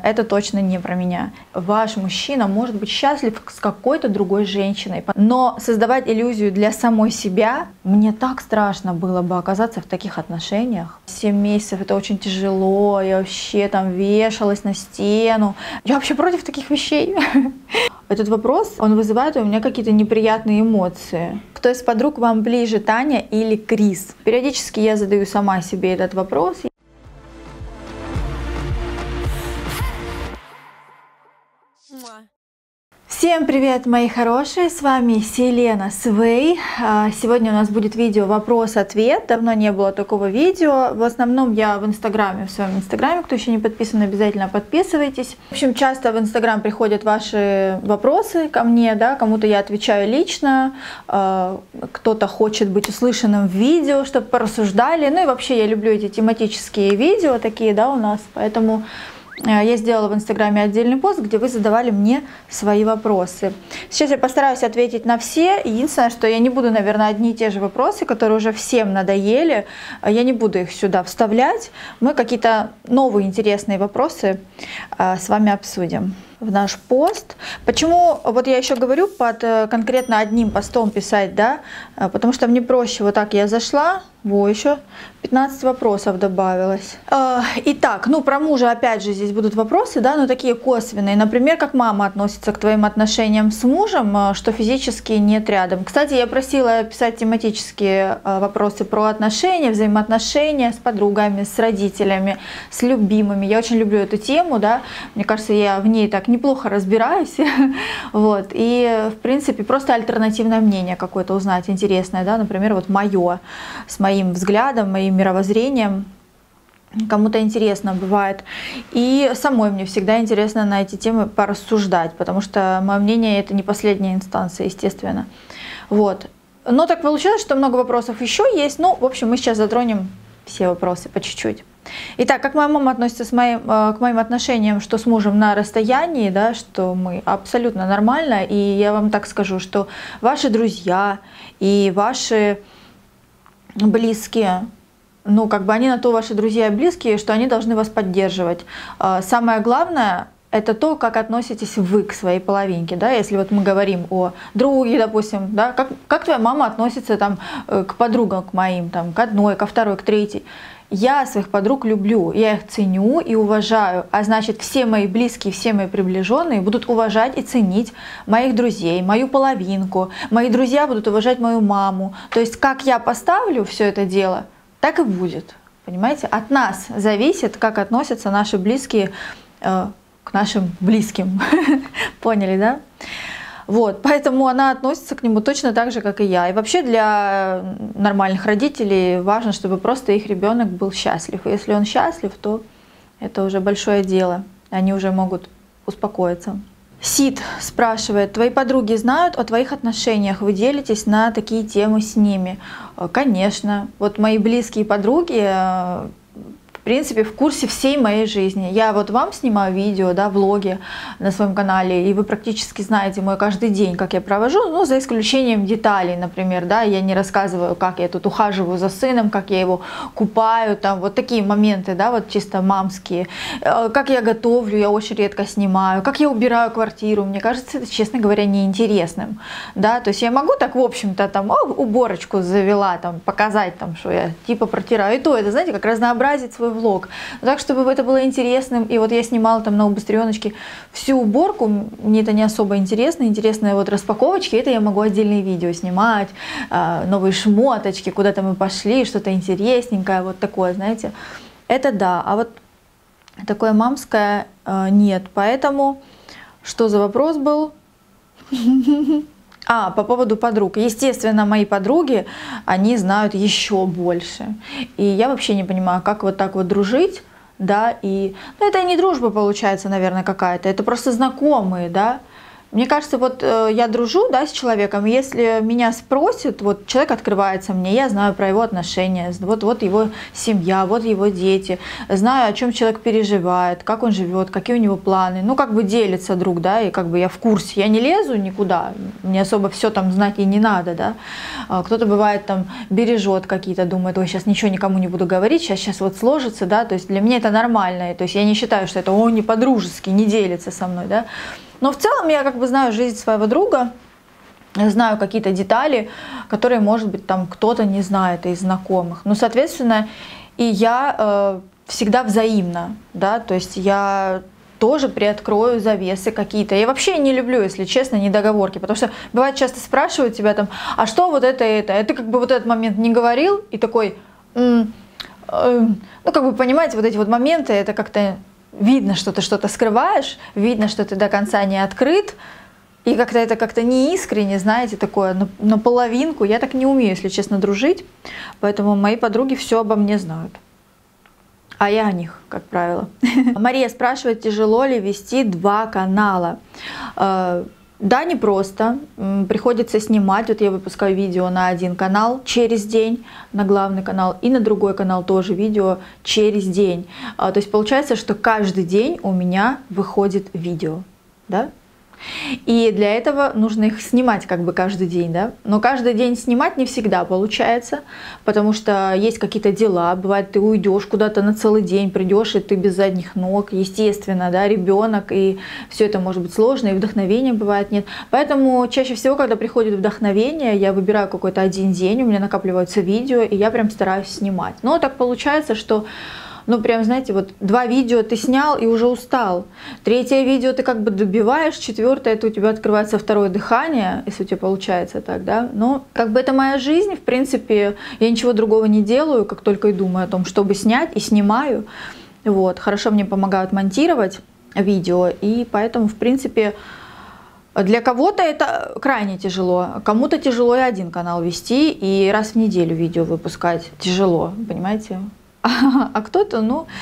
это точно не про меня. Ваш мужчина может быть счастлив с какой-то другой женщиной, но создавать иллюзию для самой себя, мне так страшно было бы оказаться в таких отношениях. 7 месяцев это очень тяжело, я вообще там вешалась на стену. Я вообще против таких вещей. Этот вопрос, он вызывает у меня какие-то неприятные эмоции. Кто из подруг вам ближе, Таня или Крис? Периодически я задаю сама себе этот вопрос. Всем привет, мои хорошие, с вами Селена Свей. Сегодня у нас будет видео вопрос-ответ. Давно не было такого видео. В основном я в Инстаграме, в своем Инстаграме. Кто еще не подписан, обязательно подписывайтесь. В общем, часто в Инстаграм приходят ваши вопросы ко мне, да, кому-то я отвечаю лично, кто-то хочет быть услышанным в видео, чтобы порассуждали. Ну и вообще я люблю эти тематические видео такие, да, у нас, поэтому я сделала в Инстаграме отдельный пост, где вы задавали мне свои вопросы. Сейчас я постараюсь ответить на все. Единственное, что я не буду, наверное, одни и те же вопросы, которые уже всем надоели. Я не буду их сюда вставлять. Мы какие-то новые интересные вопросы с вами обсудим в наш пост. Почему, вот я еще говорю, под конкретно одним постом писать, да, потому что мне проще, вот так я зашла, еще 15 вопросов добавилось. Итак, ну про мужа опять же здесь будут вопросы, да, но такие косвенные. Например, как мама относится к твоим отношениям с мужем, что физически нет рядом. Кстати, я просила писать тематические вопросы про отношения, взаимоотношения с подругами, с родителями, с любимыми. Я очень люблю эту тему, да, мне кажется, я в ней так неплохо разбираюсь, вот, и в принципе просто альтернативное мнение какое-то узнать интересное, да, например, вот мое, с моим взглядом, моим мировоззрением, кому-то интересно бывает, и самой мне всегда интересно на эти темы порассуждать, потому что мое мнение это не последняя инстанция, естественно, вот, но так получилось, что много вопросов еще есть, ну, в общем, мы сейчас затронем все вопросы по чуть-чуть. Итак, как моя мама относится к моим отношениям, что с мужем на расстоянии, да, что мы абсолютно нормально, и я вам так скажу, что ваши друзья и ваши близкие, ну, как бы они на то ваши друзья и близкие, что они должны вас поддерживать. Самое главное — это то, как относитесь вы к своей половинке, да, если вот мы говорим о друге, допустим, да, как твоя мама относится там к подругам, к моим, там, к одной, ко второй, к третьей. Я своих подруг люблю, я их ценю и уважаю, а значит все мои близкие, все мои приближенные будут уважать и ценить моих друзей, мою половинку, мои друзья будут уважать мою маму. То есть как я поставлю все это дело, так и будет, понимаете? От нас зависит, как относятся наши близкие к нашим близким, поняли, да? Вот, поэтому она относится к нему точно так же, как и я. И вообще для нормальных родителей важно, чтобы просто их ребенок был счастлив. И если он счастлив, то это уже большое дело. Они уже могут успокоиться. Сид спрашивает, твои подруги знают о твоих отношениях? Вы делитесь на такие темы с ними? Конечно. Вот мои близкие подруги, в принципе, в курсе всей моей жизни. Я вот вам снимаю видео, да, влоги на своем канале, и вы практически знаете мой каждый день, как я провожу, ну, за исключением деталей, например, да, я не рассказываю, как я тут ухаживаю за сыном, как я его купаю, там, вот такие моменты, да, вот чисто мамские. Как я готовлю, я очень редко снимаю, как я убираю квартиру, мне кажется, это, честно говоря, неинтересным, да, то есть я могу так, в общем-то, там, уборочку завела, там, показать, там, что я типа протираю, и то, это, знаете, как разнообразить свой влог. Так, чтобы это было интересным. И вот я снимала там на убыстреночке всю уборку. Мне это не особо интересно. Интересные вот распаковочки. Это я могу отдельные видео снимать. Новые шмоточки, куда-то мы пошли, что-то интересненькое. Вот такое, знаете. Это да. А вот такое мамское нет. Поэтому, что за вопрос был? По поводу подруг. Естественно, мои подруги, они знают еще больше. И я вообще не понимаю, как вот так вот дружить, да, и... Ну, это не дружба получается, наверное, какая-то, это просто знакомые, да. Мне кажется, вот я дружу, да, с человеком, если меня спросят, вот человек открывается мне, я знаю про его отношения, вот его семья, вот его дети, знаю, о чем человек переживает, как он живет, какие у него планы, ну как бы делится друг, да, и как бы я в курсе, я не лезу никуда, мне особо все там знать и не надо, да. Кто-то бывает там бережет какие-то, думает, ой, сейчас ничего никому не буду говорить, сейчас вот сложится, да, то есть для меня это нормально, то есть я не считаю, что это, о, не по-дружески, не делится со мной, да. Но в целом я как бы знаю жизнь своего друга, знаю какие-то детали, которые, может быть, там кто-то не знает из знакомых. Ну, соответственно, и я всегда взаимно, да, то есть я тоже приоткрою завесы какие-то. Я вообще не люблю, если честно, недоговорки, потому что бывает часто спрашивают тебя там, а что вот это, а ты как бы вот этот момент не говорил, и такой, ну, как бы, понимаете, вот эти вот моменты, это как-то видно, что ты что-то скрываешь, видно, что ты до конца не открыт, и как-то это как-то не искренне, знаете, такое наполовинку. Я так не умею, если честно, дружить, поэтому мои подруги все обо мне знают. А я о них, как правило. Мария спрашивает, тяжело ли вести 2 канала. Да, непросто. Приходится снимать. Вот я выпускаю видео на 1 канал через день, на главный канал, и на другой канал тоже видео через день. То есть получается, что каждый день у меня выходит видео. Да? И для этого нужно их снимать как бы каждый день, да. Но каждый день снимать не всегда получается, потому что есть какие-то дела. Бывает, ты уйдешь куда-то на целый день, придешь, и ты без задних ног, естественно, да, ребенок, и все это может быть сложно, и вдохновения бывает нет. Поэтому чаще всего, когда приходит вдохновение, я выбираю какой-то 1 день, у меня накапливаются видео, и я прям стараюсь снимать. Но так получается, что ну, прям, знаете, вот 2 видео ты снял и уже устал. 3-е видео ты как бы добиваешь, 4-е это у тебя открывается 2-е дыхание, если у тебя получается так, да. Но как бы это моя жизнь, в принципе, я ничего другого не делаю, как только и думаю о том, чтобы снять, и снимаю. Вот, хорошо мне помогают монтировать видео, и поэтому, в принципе, для кого-то это крайне тяжело, кому-то тяжело и 1 канал вести, и раз в неделю видео выпускать тяжело, понимаете? А кто-то,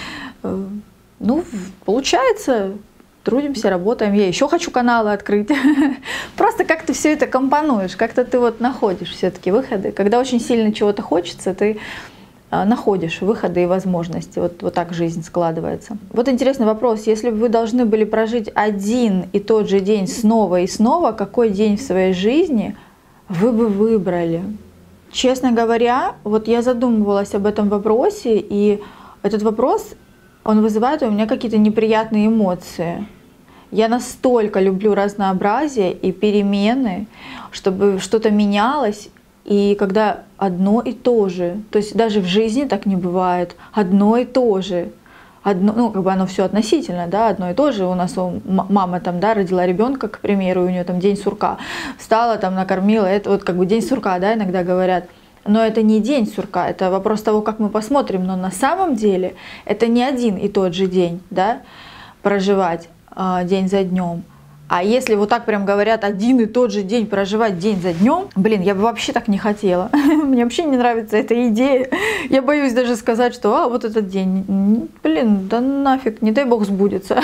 ну, получается, трудимся, работаем. Я еще хочу каналы открыть. Просто как ты все это компонуешь, как-то ты вот находишь все-таки выходы. Когда очень сильно чего-то хочется, ты находишь выходы и возможности. Вот так жизнь складывается. Вот интересный вопрос. Если бы вы должны были прожить один и тот же день снова и снова, какой день в своей жизни вы бы выбрали? Честно говоря, вот я задумывалась об этом вопросе, и этот вопрос, он вызывает у меня какие-то неприятные эмоции. Я настолько люблю разнообразие и перемены, чтобы что-то менялось, и когда одно и то же, то есть даже в жизни так не бывает, одно и то же. Ну, как бы оно все относительно, да, одно и то же. У нас мама там, да, родила ребенка, к примеру, у нее там день сурка, встала там, накормила, это вот как бы день сурка, да, иногда говорят. Но это не день сурка, это вопрос того, как мы посмотрим. Но на самом деле это не один и тот же день, да, проживать день за днем. А если вот так прям говорят, один и тот же день проживать день за днем, блин, я бы вообще так не хотела. Мне вообще не нравится эта идея. Я боюсь даже сказать, что вот этот день, блин, да нафиг, не дай бог сбудется.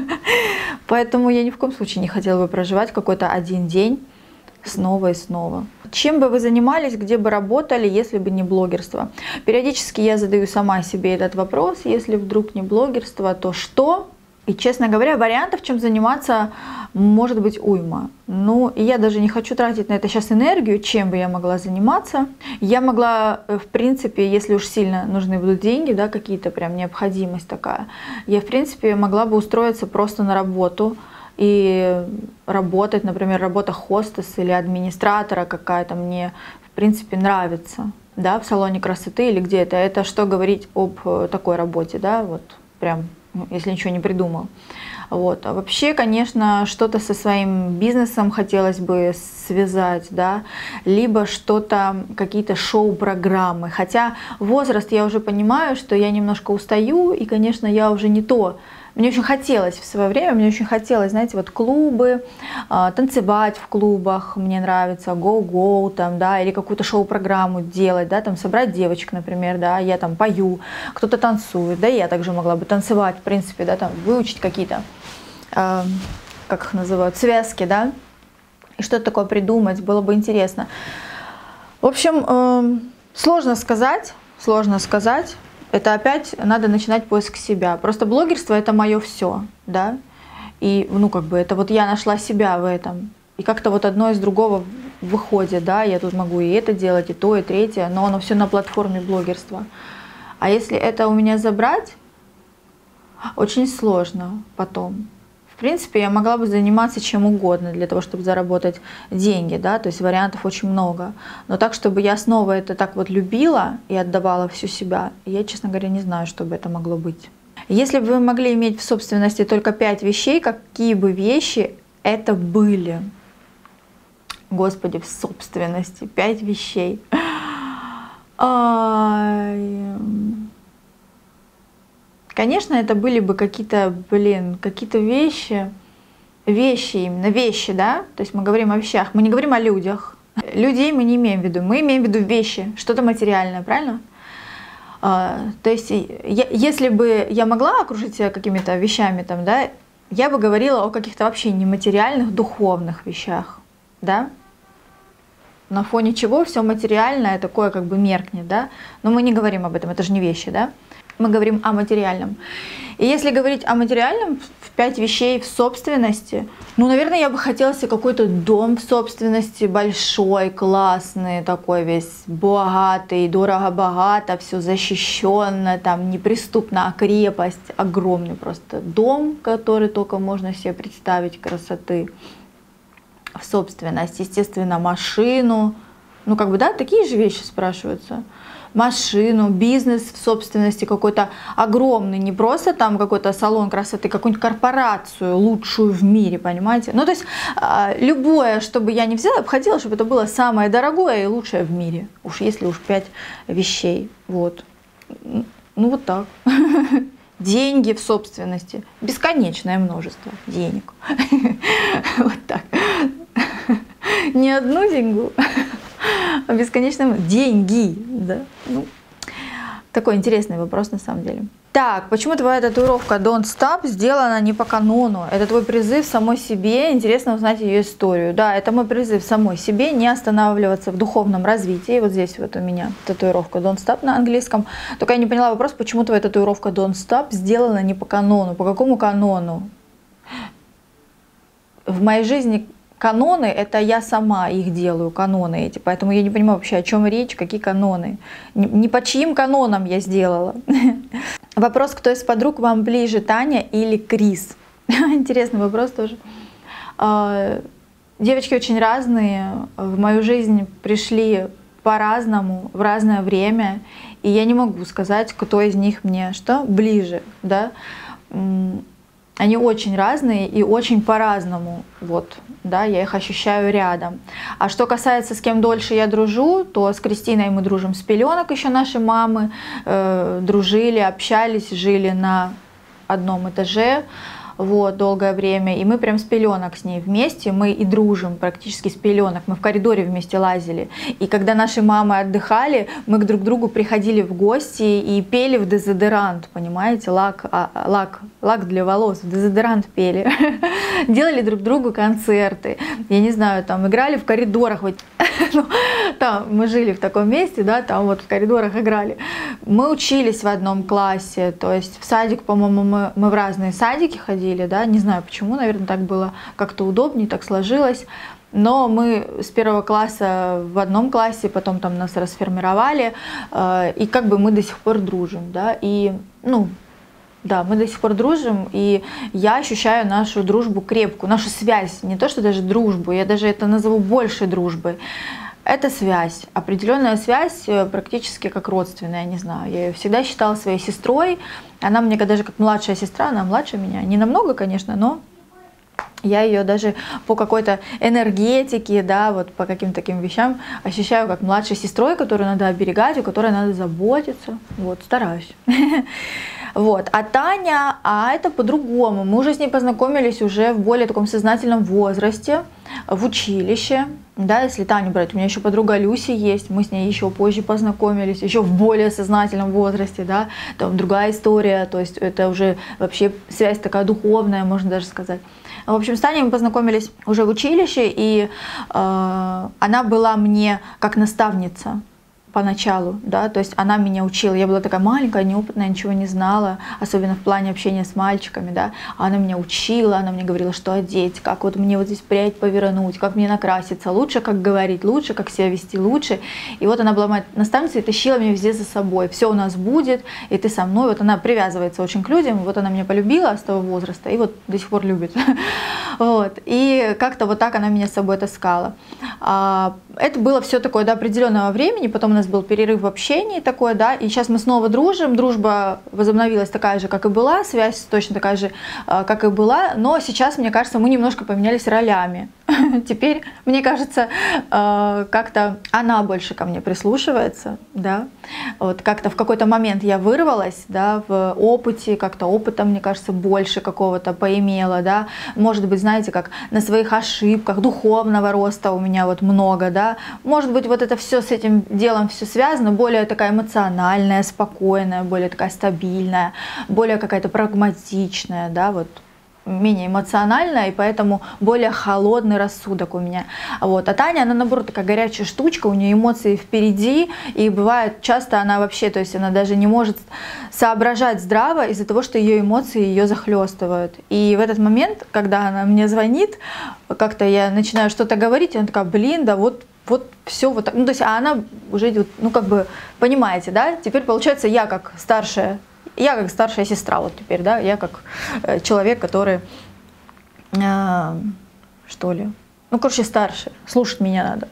Поэтому я ни в коем случае не хотела бы проживать какой-то 1 день снова и снова. Чем бы вы занимались, где бы работали, если бы не блогерство? Периодически я задаю сама себе этот вопрос. Если вдруг не блогерство, то что? И, честно говоря, вариантов, чем заниматься, может быть уйма. Ну, и я даже не хочу тратить на это сейчас энергию, чем бы я могла заниматься. Я могла, в принципе, если уж сильно нужны будут деньги, да, какие-то прям необходимость такая, я, в принципе, могла бы устроиться просто на работу и работать, например, работа хостес или администратора какая-то мне, в принципе, нравится, да, в салоне красоты или где-то. Это что говорить об такой работе, да, вот прям, если ничего не придумал. Вот. А вообще, конечно, что-то со своим бизнесом хотелось бы связать, да, либо что-то, какие-то шоу-программы. Хотя возраст, я уже понимаю, что я немножко устаю, и, конечно, я уже не то. Мне очень хотелось в свое время, мне очень хотелось, знаете, вот клубы, танцевать в клубах, мне нравится, go-go, там, да, или какую-то шоу-программу делать, да, там, собрать девочек, например, да, я там пою, кто-то танцует, да, я также могла бы танцевать, в принципе, да, там, выучить какие-то, как их называют, связки, да. и что-то такое придумать, было бы интересно. В общем, сложно сказать. Это опять надо начинать поиск себя. Просто блогерство — это мое все, да. И, ну, как бы, это вот я нашла себя в этом. И как-то вот одно из другого выходит, да. Я тут могу и это делать, и то, и третье, но оно все на платформе блогерства. А если это у меня забрать, очень сложно потом. В принципе, я могла бы заниматься чем угодно для того, чтобы заработать деньги, да, то есть вариантов очень много. Но так, чтобы я снова это так вот любила и отдавала всю себя, я, честно говоря, не знаю, что бы это могло быть. Если бы вы могли иметь в собственности только 5 вещей, какие бы вещи это были? Господи, в собственности 5 вещей. Конечно, это были бы какие-то, какие-то вещи, именно вещи, да? То есть мы говорим о вещах, мы не говорим о людях. Людей мы не имеем в виду, мы имеем в виду вещи, что-то материальное, правильно? То есть если бы я могла окружить себя какими-то вещами, там, да, я бы говорила о каких-то вообще нематериальных, духовных вещах, да? На фоне чего все материальное такое как бы меркнет, да? Но мы не говорим об этом, это же не вещи, да? Мы говорим о материальном. И если говорить о материальном, 5 вещей в собственности, ну, наверное, я бы хотела себе какой-то дом в собственности, большой, классный, такой весь богатый, дорого-богато, все защищенно, там неприступна крепость, огромный просто дом, который только можно себе представить, красоты в собственность, естественно, машину, ну, как бы, да, такие же вещи спрашиваются. Машину, бизнес в собственности какой-то огромный, не просто там какой-то салон красоты, какую-нибудь корпорацию лучшую в мире, понимаете? Ну, то есть любое, что бы я ни взяла, я бы хотела, чтобы это было самое дорогое и лучшее в мире. Уж если уж 5 вещей, вот. Ну, вот так. Деньги в собственности, бесконечное множество денег. Вот так. Не одну деньгу, а бесконечно деньги, да? Ну, такой интересный вопрос на самом деле. Так, почему твоя татуировка Don't Stop сделана не по канону? Это твой призыв самой себе, интересно узнать ее историю. Да, это мой призыв самой себе не останавливаться в духовном развитии. Вот здесь вот у меня татуировка Don't Stop на английском. Только я не поняла вопрос, почему твоя татуировка Don't Stop сделана не по канону? По какому канону? В моей жизни каноны — это я сама их делаю, каноны эти. Поэтому я не понимаю вообще, о чем речь, какие каноны. Не по чьим канонам я сделала. Вопрос, кто из подруг вам ближе, Таня или Крис? Интересный вопрос тоже. Девочки очень разные, в мою жизнь пришли по-разному, в разное время. И я не могу сказать, кто из них мне что ближе, да? Они очень разные и очень по-разному, вот, да, я их ощущаю рядом. А что касается, с кем дольше я дружу, то с Кристиной мы дружим с пеленок, еще наши мамы дружили, общались, жили на одном этаже, вот, долгое время, и мы прям с пеленок с ней вместе, мы и дружим практически с пеленок, мы в коридоре вместе лазили, и когда наши мамы отдыхали, мы друг к другу приходили в гости и пели в дезодорант, понимаете, лак для волос, в дезодорант пели, делали друг другу концерты, я не знаю, там играли в коридорах, вот, ну, там мы жили в таком месте, да, там вот в коридорах играли, мы учились в одном классе, то есть в садик, по-моему, мы в разные садики ходили, да, не знаю почему, наверное, так было как-то удобнее, так сложилось, но мы с 1 класса в одном классе, потом там нас расформировали, и как бы мы до сих пор дружим, да, и, ну, да, мы до сих пор дружим, и я ощущаю нашу дружбу крепкую, нашу связь, не то что даже дружбу, я даже это назову большей дружбой. Это связь, определенная связь, практически как родственная, не знаю. Я ее всегда считала своей сестрой. Она мне даже как младшая сестра, она младше меня. Не намного, конечно, но я ее даже по какой-то энергетике, да, вот по каким-то таким вещам ощущаю как младшей сестрой, которую надо оберегать, о которой надо заботиться. Вот, стараюсь. Вот. А Таня, это по-другому. Мы уже с ней познакомились уже в более таком сознательном возрасте, в училище. Да, если Таню брать, у меня еще подруга Люси есть, мы с ней еще позже познакомились, еще в более сознательном возрасте, да, там другая история, то есть это уже вообще связь такая духовная, можно даже сказать. В общем, с Таней мы познакомились уже в училище, и она была мне как наставница поначалу, да, то есть она меня учила, я была такая маленькая, неопытная, ничего не знала, особенно в плане общения с мальчиками, да, она меня учила, она мне говорила, что одеть, как вот мне вот здесь прядь повернуть, как мне накраситься, лучше как говорить, лучше как себя вести, лучше, и вот она была моя наставница и тащила меня везде за собой, все у нас будет, и ты со мной, вот она привязывается очень к людям, вот она меня полюбила с того возраста, и вот до сих пор любит, вот, и как-то вот так она меня с собой таскала. Это было все такое до определенного времени, потом у нас был перерыв в общении такой, да, и сейчас мы снова дружим, дружба возобновилась такая же, как и была, связь точно такая же, как и была, но сейчас, мне кажется, мы немножко поменялись ролями. Теперь, мне кажется, как-то она больше ко мне прислушивается, да, вот как-то в какой-то момент я вырвалась, да, в опыте, как-то опыта, мне кажется, больше какого-то поимела, да, может быть, знаете, как на своих ошибках, духовного роста у меня вот много, да, может быть, вот это все с этим делом все связано, более такая эмоциональная, спокойная, более такая стабильная, более какая-то прагматичная, да, вот, менее эмоциональная, и поэтому более холодный рассудок у меня. Вот. А Таня, она наоборот такая горячая штучка, у нее эмоции впереди, и бывает часто она вообще, то есть она даже не может соображать здраво из-за того, что ее эмоции ее захлестывают. И в этот момент, когда она мне звонит, как-то я начинаю что-то говорить, и она такая, блин, да вот все вот так. Ну, то есть, а она уже, ну, как бы, понимаете, да, теперь получается я как старшая сестра вот теперь, да, я как человек, который, что ли, ну, короче, старше, слушать меня надо.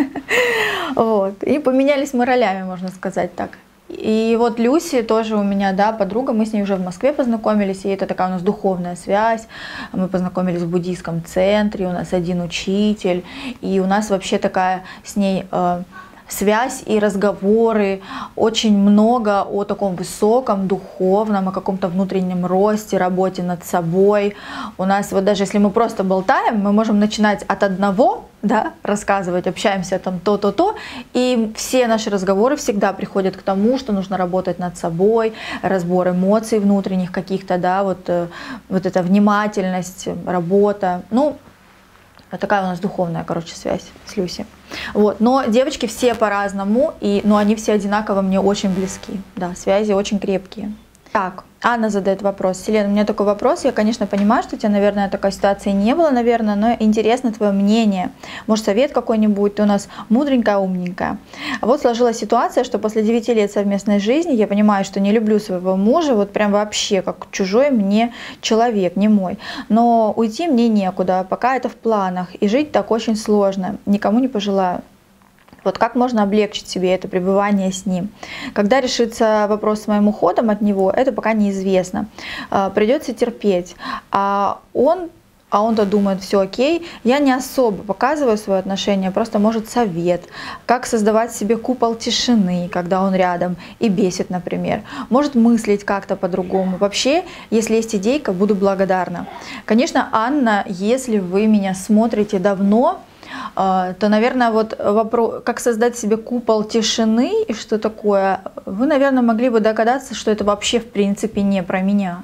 Вот. И поменялись мы ролями, можно сказать так. И вот Люси тоже у меня, да, подруга, мы с ней уже в Москве познакомились, и это такая у нас духовная связь, мы познакомились в буддийском центре, у нас один учитель, и у нас вообще такая с ней связь и разговоры, очень много о таком высоком, духовном, о каком-то внутреннем росте, работе над собой. У нас вот даже если мы просто болтаем, мы можем начинать от одного, да, рассказывать, общаемся там то, и все наши разговоры всегда приходят к тому, что нужно работать над собой, разбор эмоций внутренних каких-то, да, вот эта внимательность, работа, ну, такая у нас духовная, короче, связь с Люси. Вот. Но девочки все по-разному, но они все одинаково мне очень близки. Да, связи очень крепкие. Так, Анна задает вопрос. Селена, у меня такой вопрос. Я, конечно, понимаю, что у тебя, наверное, такой ситуации не было, наверное, но интересно твое мнение. Может, совет какой-нибудь? Ты у нас мудренькая, умненькая. Вот сложилась ситуация, что после 9 лет совместной жизни я понимаю, что не люблю своего мужа, вот прям вообще, как чужой мне человек, не мой. Но уйти мне некуда, пока это в планах, и жить так очень сложно. Никому не пожелаю. Вот как можно облегчить себе это пребывание с ним? Когда решится вопрос с моим уходом от него, это пока неизвестно. Придется терпеть. А он-то думает, все окей. Я не особо показываю свое отношение, просто может совет. Как создавать себе купол тишины, когда он рядом и бесит, например. Может мыслить как-то по-другому. Вообще, если есть идейка, буду благодарна. Конечно, Анна, если вы меня смотрите давно, то, наверное, вот вопрос, как создать себе купол тишины и что такое, вы, наверное, могли бы догадаться, что это вообще в принципе не про меня.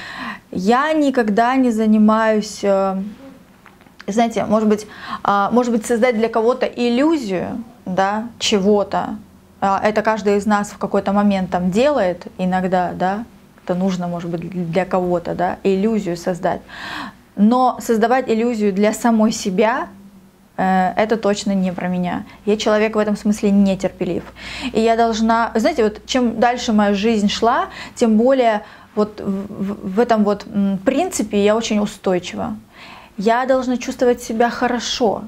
Я никогда не занимаюсь, знаете, может быть создать для кого-то иллюзию, да, чего-то. Это каждый из нас в какой-то момент там делает иногда, да, это нужно, может быть, для кого-то, да, иллюзию создать. Но создавать иллюзию для самой себя — это точно не про меня. Я человек в этом смысле нетерпелив. И я должна, знаете, вот чем дальше моя жизнь шла, тем более вот в этом вот принципе я очень устойчива. Я должна чувствовать себя хорошо.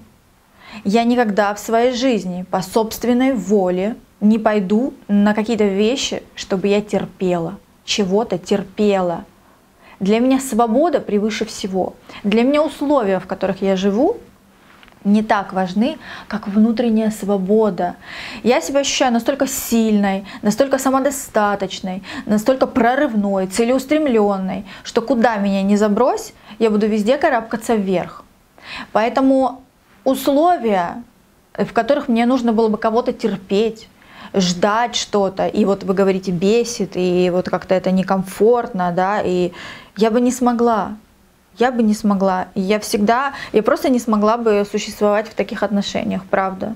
Я никогда в своей жизни по собственной воле не пойду на какие-то вещи, чтобы я терпела, чего-то терпела. Для меня свобода превыше всего. Для меня условия, в которых я живу, не так важны, как внутренняя свобода. Я себя ощущаю настолько сильной, настолько самодостаточной, настолько прорывной, целеустремленной, что куда меня ни забрось, я буду везде карабкаться вверх. Поэтому условия, в которых мне нужно было бы кого-то терпеть, ждать что-то, и вот вы говорите бесит, и вот как-то это некомфортно, да, и я бы не смогла. Я бы не смогла. Я просто не смогла бы существовать в таких отношениях, правда.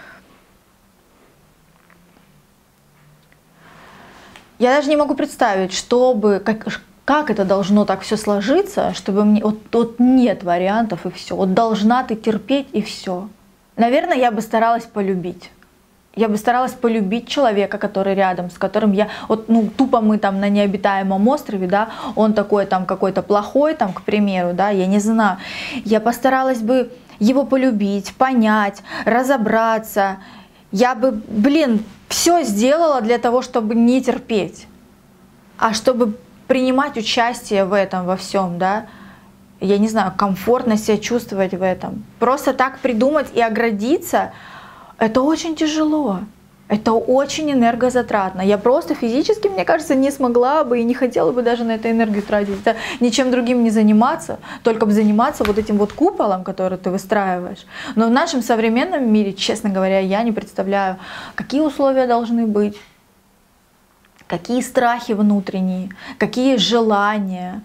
Я даже не могу представить, как это должно так все сложиться, чтобы мне вот нет вариантов и все. Вот должна ты терпеть и все. Наверное, я бы старалась полюбить. Я бы старалась полюбить человека, который рядом, с которым тупо мы там на необитаемом острове, да, он такой там какой-то плохой, там, к примеру, да, я не знаю. Я постаралась бы его полюбить, понять, разобраться. Я бы, все сделала для того, чтобы не терпеть, а чтобы принимать участие в этом, во всем, да. Я не знаю, комфортно себя чувствовать в этом. Просто так придумать и оградиться — это очень тяжело, это очень энергозатратно. Я просто физически, мне кажется, не смогла бы и не хотела бы даже на это энергию тратить. Это ничем другим не заниматься, только бы заниматься вот этим вот куполом, который ты выстраиваешь. Но в нашем современном мире, честно говоря, я не представляю, какие условия должны быть, какие страхи внутренние, какие желания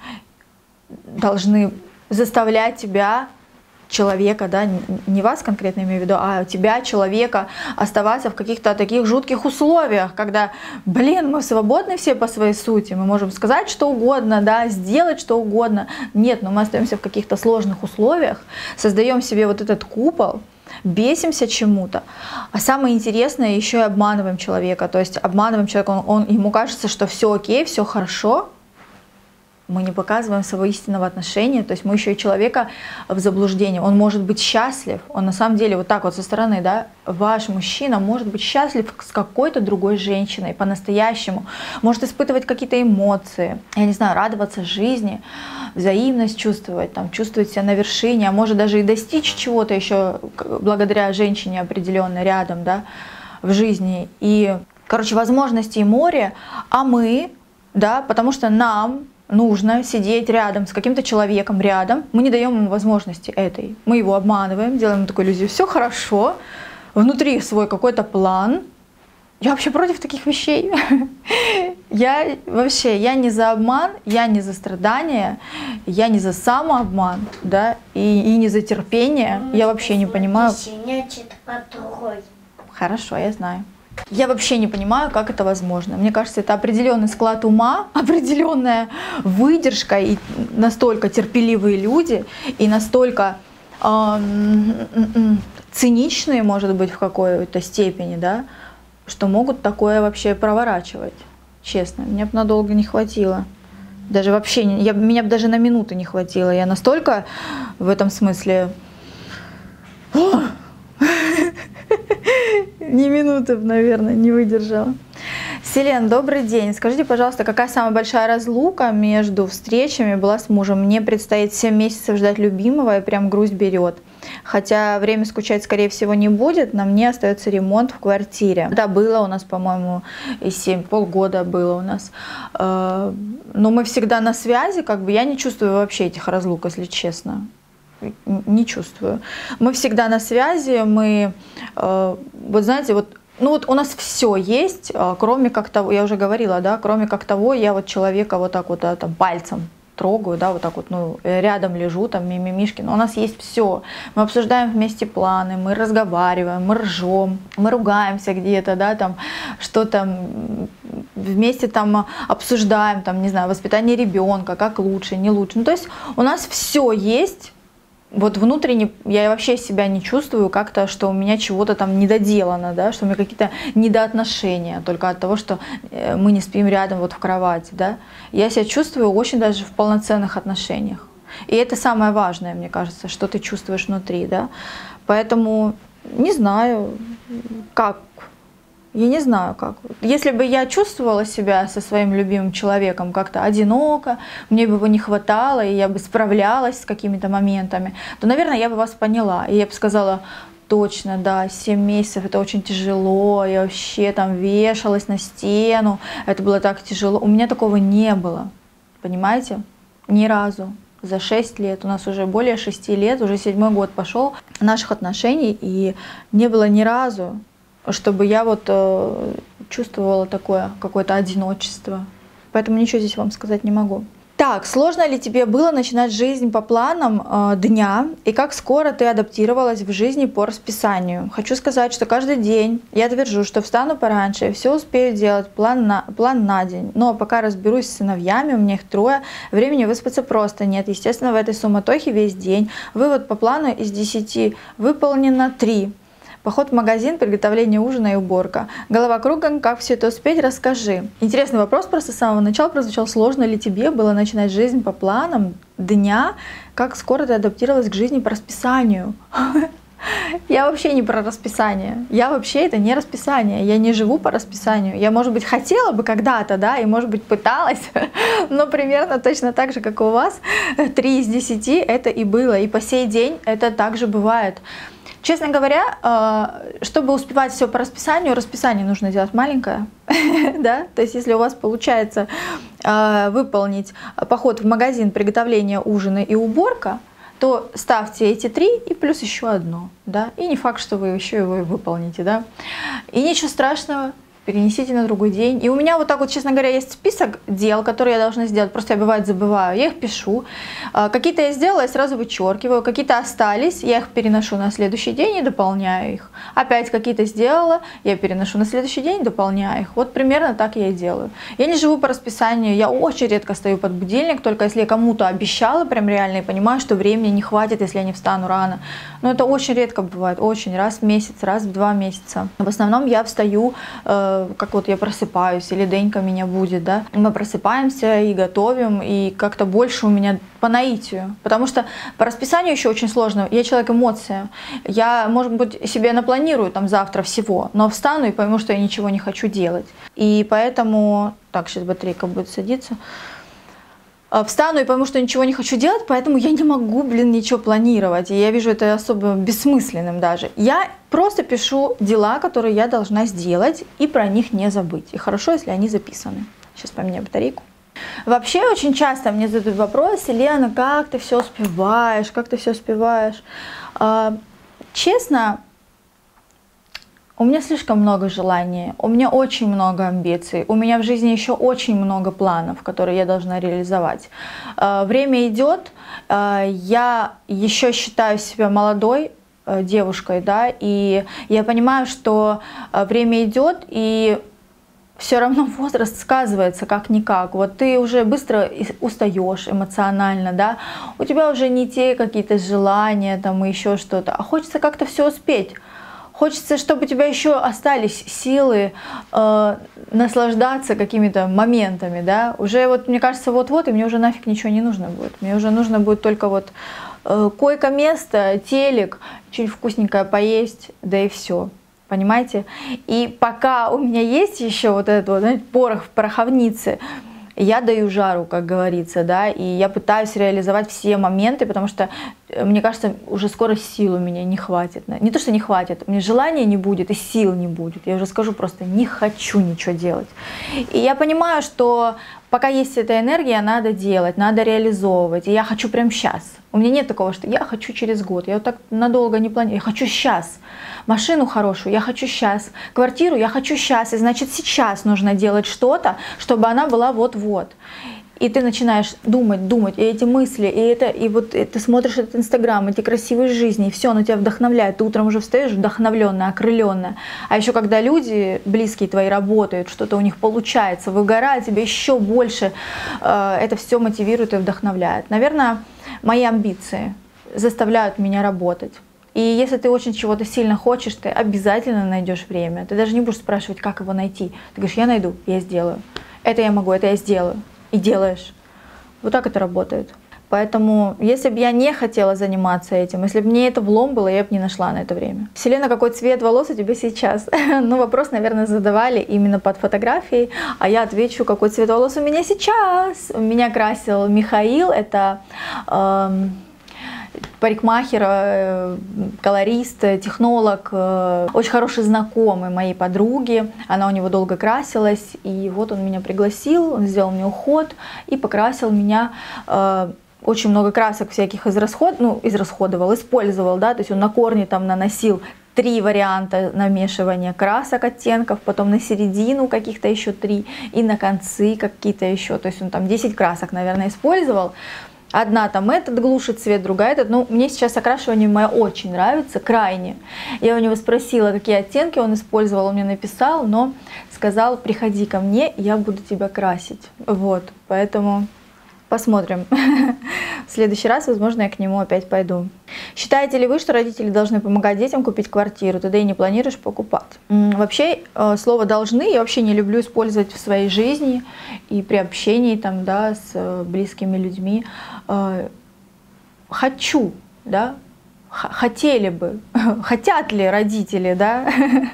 должны заставлять тебя, человека, да, не вас конкретно имею в виду, а тебя, человека, оставаться в каких-то таких жутких условиях, когда, мы свободны все по своей сути, мы можем сказать что угодно, да, сделать что угодно. Нет, но мы остаемся в каких-то сложных условиях, создаем себе вот этот купол, бесимся чему-то. А самое интересное, еще и обманываем человека. То есть обманываем человека, ему кажется, что все окей, все хорошо. Мы не показываем своего истинного отношения, то есть мы еще и человека в заблуждении. Он может быть счастлив, он на самом деле вот так вот со стороны, да, ваш мужчина может быть счастлив с какой-то другой женщиной по-настоящему, может испытывать какие-то эмоции, я не знаю, радоваться жизни, взаимность чувствовать, там, чувствовать себя на вершине, а может даже и достичь чего-то еще благодаря женщине определенной рядом, да, в жизни. И, возможностей море, а мы, да, потому что нам нужно сидеть рядом с каким-то человеком рядом, мы не даем ему возможности этой. Мы его обманываем, делаем ему такую иллюзию, все хорошо, внутри свой какой-то план. Я вообще против таких вещей. Я не за обман, я не за страдания, я не за самообман, да, и не за терпение. Я вообще не понимаю. Хорошо, я знаю. Я вообще не понимаю, как это возможно. Мне кажется, это определенный склад ума, определенная выдержка и настолько терпеливые люди, и настолько циничные, может быть, в какой-то степени, да, что могут такое вообще проворачивать. Честно, мне бы надолго не хватило. Даже вообще, меня бы даже на минуту не хватило. Я настолько в этом смысле... Ни минуты, наверное, не выдержала. Селен, добрый день. Скажите, пожалуйста, какая самая большая разлука между встречами была с мужем? Мне предстоит 7 месяцев ждать любимого, и прям грусть берет. Хотя время скучать, скорее всего, не будет, на мне остается ремонт в квартире. Да, было у нас, по-моему, полгода было у нас. Но мы всегда на связи, я не чувствую вообще этих разлук, если честно. Не чувствую. Мы всегда на связи, мы, вот знаете, у нас все есть, кроме как того, я уже говорила, да, кроме как того, я вот человека вот так вот, да, там, пальцем трогаю, да, вот так вот, рядом лежу, там, мимимишки, но у нас есть все. Мы обсуждаем вместе планы, мы разговариваем, мы ржем, мы ругаемся где-то, да, там, что-то вместе там обсуждаем, там, не знаю, воспитание ребенка, как лучше, не лучше. То есть у нас все есть. Вот внутренне я вообще себя не чувствую как-то, что у меня чего-то там недоделано, да, что у меня какие-то недоотношения только от того, что мы не спим рядом вот в кровати, да. Я себя чувствую очень даже в полноценных отношениях. И это самое важное, мне кажется, что ты чувствуешь внутри, да. Поэтому не знаю, как Я не знаю как. Если бы я чувствовала себя со своим любимым человеком как-то одиноко, мне бы его не хватало, и я бы справлялась с какими-то моментами, то, наверное, я бы вас поняла. И я бы сказала: точно, да, 7 месяцев это очень тяжело, я вообще там вешалась на стену, это было так тяжело. У меня такого не было, понимаете? Ни разу. За 6 лет, у нас уже более 6 лет, уже 7-й год пошел наших отношений, и не было ни разу, чтобы я вот чувствовала такое какое-то одиночество. Поэтому ничего здесь вам сказать не могу. Так, сложно ли тебе было начинать жизнь по планам дня, и как скоро ты адаптировалась в жизни по расписанию? Хочу сказать, что каждый день я твержу, что встану пораньше, и все успею делать, план на день. Но пока разберусь с сыновьями, у меня их 3, времени выспаться просто нет. Естественно, в этой суматохе весь день. Вывод: по плану из 10 выполнено 3. Поход в магазин, приготовление ужина и уборка. Голова кругом, как все это успеть, расскажи. Интересный вопрос, просто с самого начала прозвучал. Сложно ли тебе было начинать жизнь по планам дня? Как скоро ты адаптировалась к жизни по расписанию? Я вообще не про расписание. Я вообще это не расписание. Я не живу по расписанию. Я, может быть, хотела бы когда-то, да, и, может быть, пыталась, но примерно точно так же, как и у вас. 3 из 10 это и было. И по сей день это также бывает. Честно говоря, чтобы успевать все по расписанию, расписание нужно делать маленькое, да? То есть если у вас получается выполнить поход в магазин, приготовление ужина и уборка, то ставьте эти 3 и плюс еще одно, да? И не факт, что вы еще его и выполните, да? И ничего страшного. Перенесите на другой день. И у меня вот так вот, честно говоря, есть список дел, которые я должна сделать. Просто я, бывает, забываю. Я их пишу. Какие-то я сделала, я сразу вычеркиваю. Какие-то остались, я их переношу на следующий день и дополняю их. Опять какие-то сделала, я переношу на следующий день и дополняю их. Вот примерно так я и делаю. Я не живу по расписанию. Я очень редко стою под будильник, только если я кому-то обещала прям реально и понимаю, что времени не хватит, если я не встану рано. Но это очень редко бывает. Очень. Раз в месяц, раз в 2 месяца. В основном я встаю, как вот я просыпаюсь, или Денька меня будет, да, мы просыпаемся и готовим, и как-то больше у меня по наитию, потому что по расписанию еще очень сложно, я человек эмоция, я, может быть, себе напланирую там завтра всего, но встану и пойму, что я ничего не хочу делать, и поэтому, так, сейчас батарейка будет садиться, встану и пойму, что ничего не хочу делать, поэтому я не могу, ничего планировать. И я вижу это особо бессмысленным даже. Я просто пишу дела, которые я должна сделать, и про них не забыть. И хорошо, если они записаны. Сейчас поменяю батарейку. Вообще очень часто мне задают вопрос: Лена, как ты все успеваешь? Как ты все успеваешь? Честно, у меня слишком много желаний, у меня очень много амбиций, у меня в жизни еще очень много планов, которые я должна реализовать. Время идет, я еще считаю себя молодой девушкой, да, и я понимаю, что время идет, и все равно возраст сказывается как-никак. Вот ты уже быстро устаешь эмоционально, да, у тебя уже не те какие-то желания там и еще что-то, а хочется как-то все успеть. Хочется, чтобы у тебя еще остались силы наслаждаться какими-то моментами, да. Уже вот, мне кажется, вот-вот, и мне уже нафиг ничего не нужно будет. Мне уже нужно будет только вот койко-место, телек, чуть вкусненькое поесть, да и все. Понимаете? И пока у меня есть еще вот этот вот, знаете, порох в пороховнице, я даю жару, как говорится, да, и я пытаюсь реализовать все моменты, потому что, мне кажется, уже скоро сил у меня не хватит. Не то, что не хватит, мне желания не будет и сил не будет. Я уже скажу просто: не хочу ничего делать. И я понимаю, что пока есть эта энергия, надо делать, надо реализовывать. И я хочу прямо сейчас. У меня нет такого, что я хочу через год. Я вот так надолго не планирую. Я хочу сейчас. Машину хорошую я хочу сейчас. Квартиру я хочу сейчас. И значит, сейчас нужно делать что-то, чтобы она была вот-вот. И ты начинаешь думать, и эти мысли, и вот ты смотришь этот Инстаграм, эти красивые жизни, и все, оно тебя вдохновляет. Ты утром уже встаешь вдохновленная, окрыленная. А еще когда люди близкие твои работают, что-то у них получается, выгорает, тебе еще больше это все мотивирует и вдохновляет. Наверное, мои амбиции заставляют меня работать. И если ты очень чего-то сильно хочешь, ты обязательно найдешь время. Ты даже не будешь спрашивать, как его найти. Ты говоришь: я найду, я сделаю. Это я могу, это я сделаю. И делаешь. Вот так это работает. Поэтому, если бы я не хотела заниматься этим, если бы мне это влом было, я бы не нашла на это время. Селена, какой цвет волос у тебя сейчас? Ну, вопрос, наверное, задавали именно под фотографией, а я отвечу, какой цвет волос у меня сейчас. Меня красил Михаил, это парикмахер, колорист, технолог, очень хороший знакомый моей подруги. Она у него долго красилась, и вот он меня пригласил, он сделал мне уход и покрасил меня. Очень много красок всяких использовал, да, то есть он на корни там наносил 3 варианта намешивания красок, оттенков, потом на середину каких-то еще 3 и на концы какие-то еще, то есть он там 10 красок, наверное, использовал. Одна там этот глушит цвет, другая этот. Ну, мне сейчас окрашивание мое очень нравится, крайне. Я у него спросила, какие оттенки он использовал, он мне написал, но сказал, приходи ко мне, я буду тебя красить. Вот, поэтому посмотрим. В следующий раз, возможно, я к нему опять пойду. Считаете ли вы, что родители должны помогать детям купить квартиру, тогда и не планируешь покупать? Вообще, слово «должны» я вообще не люблю использовать в своей жизни и при общении там, да, с близкими людьми. Хочу, да, хотели бы, хотят ли родители, да?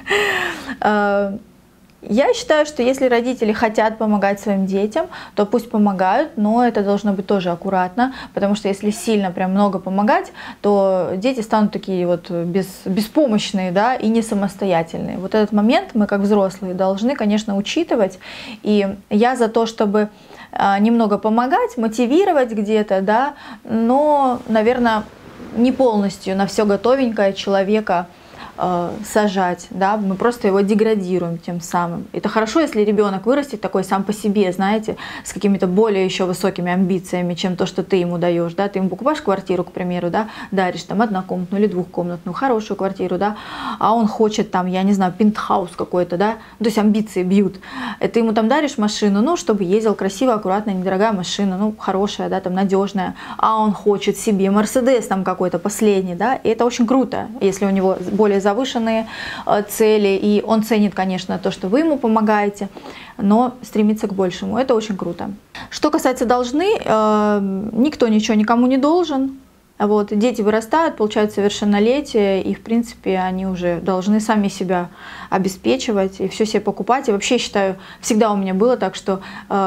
Я считаю, что если родители хотят помогать своим детям, то пусть помогают, но это должно быть тоже аккуратно, потому что если сильно прям много помогать, то дети станут такие вот беспомощные, да, и не самостоятельные. Вот этот момент мы как взрослые должны, конечно, учитывать. И я за то, чтобы немного помогать, мотивировать где-то, да, но, наверное, не полностью на все готовенькое человека сажать, да, мы просто его деградируем тем самым. Это хорошо, если ребенок вырастет такой сам по себе, знаете, с какими-то более еще высокими амбициями, чем то, что ты ему даешь, да, ты ему покупаешь квартиру, к примеру, да, даришь там однокомнатную или двухкомнатную, хорошую квартиру, да, а он хочет там, я не знаю, пентхаус какой-то, да, то есть амбиции бьют. Ты ему там даришь машину, ну, чтобы ездил красиво, аккуратно, недорогая машина, ну, хорошая, да, там, надежная, а он хочет себе Мерседес там какой-то последний, да, и это очень круто, если у него более завышенные цели, и он ценит, конечно, то, что вы ему помогаете, но стремится к большему. Это очень круто. Что касается должны, никто ничего никому не должен. Вот, дети вырастают, получают совершеннолетие, и, в принципе, они уже должны сами себя обеспечивать и все себе покупать. И вообще, считаю, всегда у меня было так, что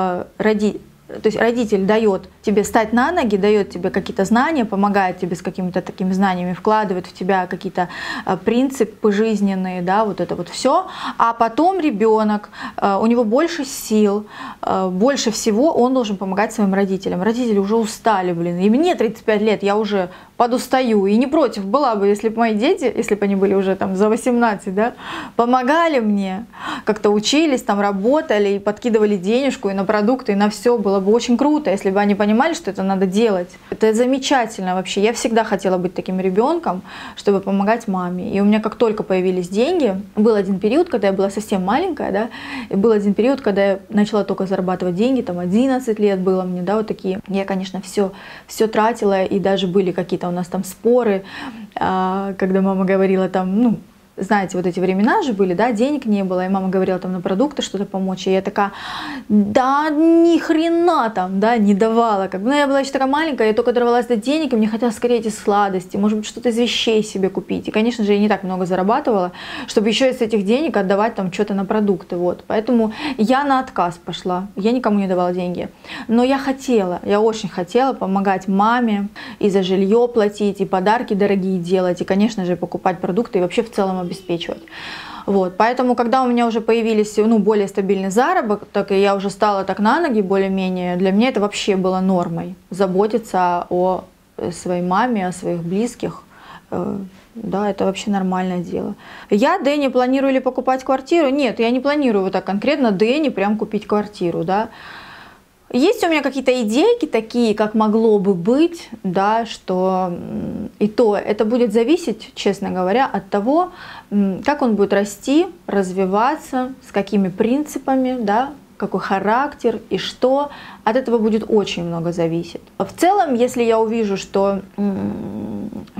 родитель дает тебе стать на ноги, дает тебе какие-то знания, помогает тебе с какими-то такими знаниями, вкладывает в тебя какие-то принципы жизненные, да, вот это вот все. А потом ребенок, у него больше сил, больше всего он должен помогать своим родителям. Родители уже устали, блин, и мне 35 лет, я уже подустаю, и не против была бы, если бы мои дети, если бы они были уже там за 18, да, помогали мне, как-то учились, там работали и подкидывали денежку и на продукты, и на все, было бы очень круто, если бы они понимали, что это надо делать. Это замечательно вообще. Я всегда хотела быть таким ребенком, чтобы помогать маме. И у меня как только появились деньги, был один период, когда я была совсем маленькая, да, и был один период, когда я начала только зарабатывать деньги, там 11 лет было мне, да, вот такие. Я, конечно, все тратила, и даже были какие-то у нас там споры, когда мама говорила там, ну, знаете, вот эти времена же были, да, денег не было, и мама говорила там на продукты что-то помочь, и я такая, да ни хрена там, да, не давала, как бы, ну, я была еще такая маленькая, я только дорвалась до денег, и мне хотелось скорее эти сладости, может быть, что-то из вещей себе купить, и, конечно же, я не так много зарабатывала, чтобы еще из этих денег отдавать там что-то на продукты, вот, поэтому я на отказ пошла, я никому не давала деньги, но я очень хотела помогать маме, и за жилье платить, и подарки дорогие делать, и, конечно же, покупать продукты, и вообще в целом обеспечивать. Вот. Поэтому, когда у меня уже появились, ну, более стабильный заработок, и я уже стала так на ноги более-менее, для меня это вообще было нормой. Заботиться о своей маме, о своих близких. Да, это вообще нормальное дело. Я Дэне планирую ли покупать квартиру? Нет, я не планирую вот так конкретно Дэне прям купить квартиру, да. Есть у меня какие-то идейки такие, как могло бы быть, да, что и то это будет зависеть, честно говоря, от того, как он будет расти, развиваться, с какими принципами, да, какой характер и что. От этого будет очень много зависеть. В целом, если я увижу, что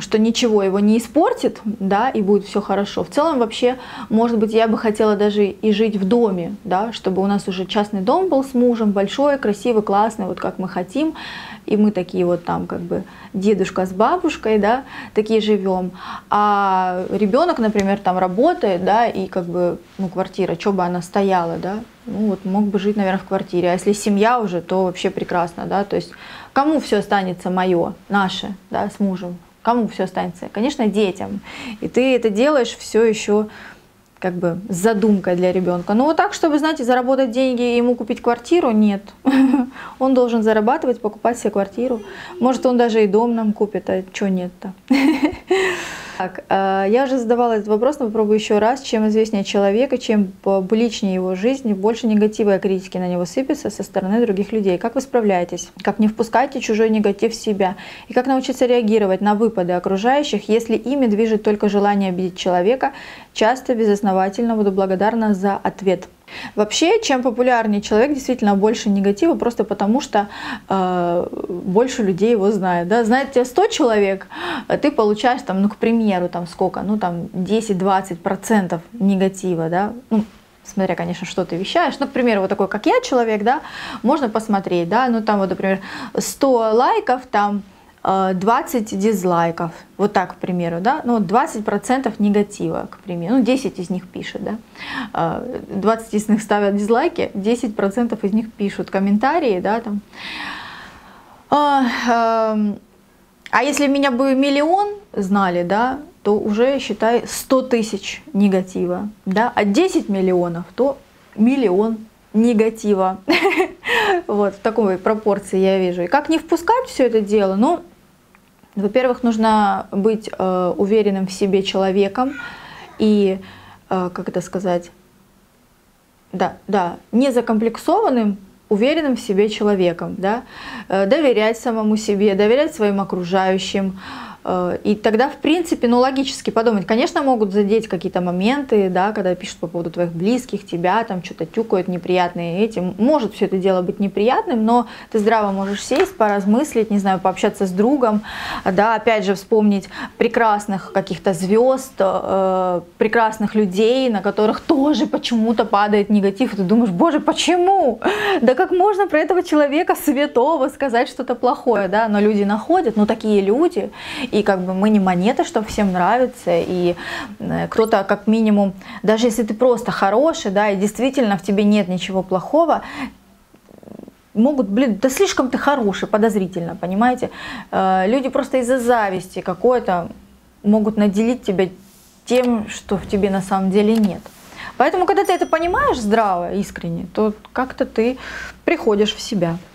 что ничего его не испортит, да, и будет все хорошо. В целом вообще, может быть, я бы хотела даже и жить в доме, да, чтобы у нас уже частный дом был с мужем, большой, красивый, классный, вот как мы хотим, и мы такие вот там как бы дедушка с бабушкой, да, такие живем. А ребенок, например, там работает, да, и как бы, ну, квартира, что бы она стояла, да, ну вот мог бы жить, наверное, в квартире. А если семья уже, то вообще прекрасно, да, то есть кому все останется мое, наше, да, с мужем? Кому все останется? Конечно, детям. И ты это делаешь все еще как бы с задумкой для ребенка. Но вот так, чтобы, знаете, заработать деньги и ему купить квартиру, нет. Он должен зарабатывать, покупать себе квартиру. Может, он даже и дом нам купит, а что нет-то? Так, я уже задавала этот вопрос, но попробую еще раз. Чем известнее человека, чем публичнее его жизнь, больше негатива и критики на него сыпется со стороны других людей. Как вы справляетесь? Как не впускаете чужой негатив в себя? И как научиться реагировать на выпады окружающих, если ими движет только желание обидеть человека? Часто безосновательно буду благодарна за ответ. Вообще, чем популярнее человек, действительно больше негатива, просто потому что больше людей его знает. Да? Знает тебя 100 человек, ты получаешь, там, ну, к примеру, там сколько, ну, там 10-20% негатива, да, ну, смотря, конечно, что ты вещаешь. Ну, к примеру, вот такой, как я, человек, да, можно посмотреть, да, ну, там, вот, например, 100 лайков, там, 20 дизлайков, вот так, к примеру, да, ну 20% негатива, к примеру, ну 10 из них пишет, да, 20 из них ставят дизлайки, 10% из них пишут комментарии, да, там. А если меня бы миллион знали, да, то уже, считай, 100 тысяч негатива, да, а 10 миллионов, то миллион негатива. Вот в такой пропорции я вижу. И как не впускать все это дело? Ну, во-первых, нужно быть уверенным в себе человеком и, как это сказать, да, не закомплексованным, уверенным в себе человеком, да, доверять самому себе, доверять своим окружающим. И тогда, в принципе, ну, логически подумать, конечно, могут задеть какие-то моменты, да, когда пишут по поводу твоих близких, тебя, там что-то тюкают неприятные этим. Может все это дело быть неприятным, но ты здраво можешь сесть, поразмыслить, не знаю, пообщаться с другом, да, опять же, вспомнить прекрасных каких-то звезд, прекрасных людей, на которых тоже почему-то падает негатив, и ты думаешь, боже, почему? Да как можно про этого человека святого сказать что-то плохое, да, но люди находят, ну, такие люди. И как бы мы не монеты, что всем нравится, и кто-то как минимум, даже если ты просто хороший, да, и действительно в тебе нет ничего плохого, могут, блин, да слишком ты хороший, подозрительно, понимаете? Люди просто из-за зависти какой-то могут наделить тебя тем, что в тебе на самом деле нет. Поэтому, когда ты это понимаешь здраво, искренне, то как-то ты приходишь в себя.